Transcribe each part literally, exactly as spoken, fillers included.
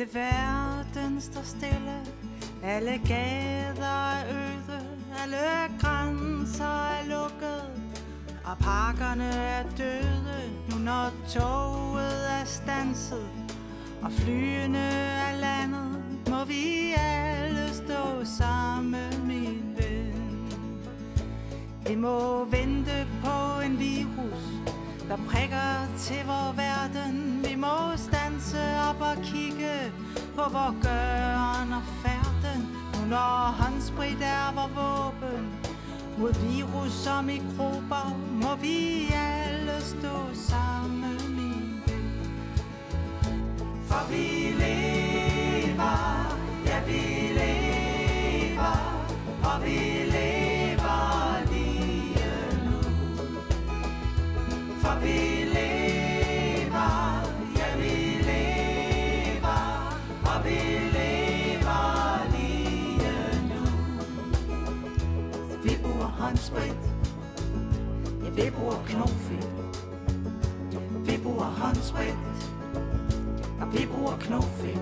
Hele verden står stille, alle gader er øde, alle grænser er lukket, og parkerne er døde. Nu når toget er standset, og flyene er landet, må vi alle stå sammen, min ven. Vi må vente på en virus, der prikker til vor verden. Vi må standse op og kigge på vor gøren og færden. Nu når håndsprit er vor våben mod virus og mikrober, må vi alle stå sammen, min ven. For vi lever, ja vi lever, og vi lever lige nu. For vi lever, ja vi lever, og vi lever lige nu. Vi bruger håndsprit, ja vi bruger knofedt. Vi bruger håndsprit, og vi bruger knofedt.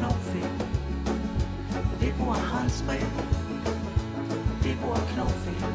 Vi bruger håndsprit, vi bruger knofedt.